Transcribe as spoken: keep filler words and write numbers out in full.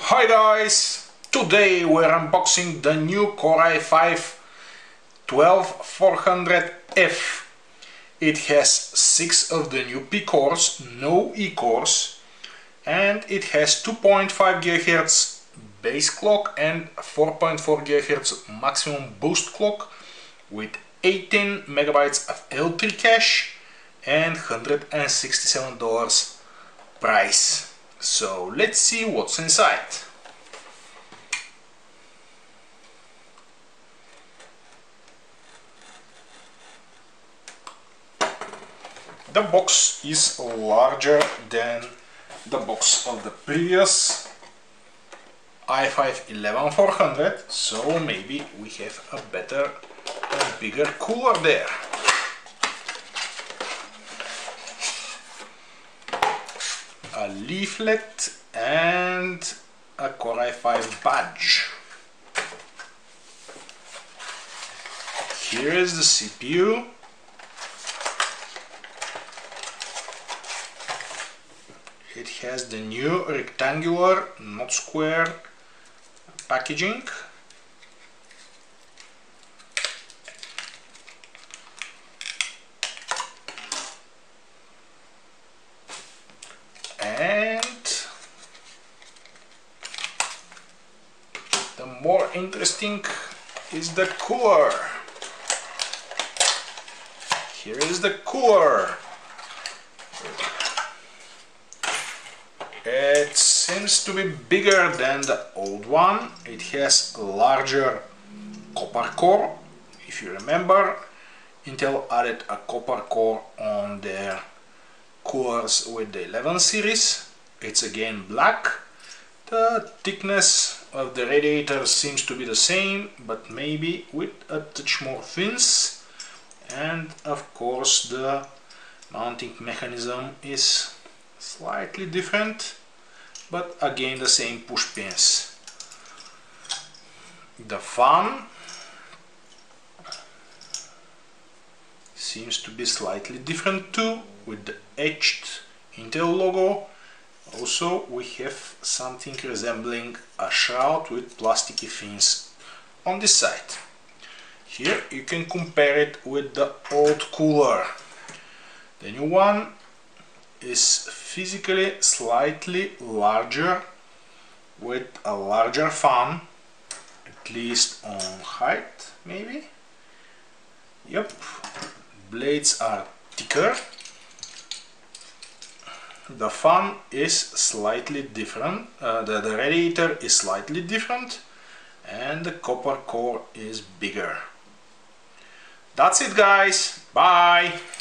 Hi guys! Today we're unboxing the new Core i five twelve four hundred F. It has six of the new P cores, no E cores, and it has two point five gigahertz base clock and four point four gigahertz maximum boost clock with eighteen megabytes of L three cache and one hundred sixty-seven dollars price. So let's see what's inside. The box is larger than the box of the previous i five eleven four hundred, so maybe we have a better and bigger cooler there. A leaflet and a Core i five badge. Here is the C P U. It has the new rectangular, not square packaging. And the more interesting is the cooler. Here is the cooler. It seems to be bigger than the old one. It has a larger copper core. If you remember, Intel added a copper core on their coolers with the eleven series. It's again black. The thickness of the radiator seems to be the same, but maybe with a touch more fins. And of course the mounting mechanism is slightly different, but again the same push pins. The fan seems to be slightly different too, with the etched Intel logo. Also we have something resembling a shroud with plasticky fins on this side. Here you can compare it with the old cooler. The new one is physically slightly larger, with a larger fan, at least on height maybe. Yep, blades are thicker. The fan is slightly different, uh, the, the radiator is slightly different, and the copper core is bigger. That's it guys, bye!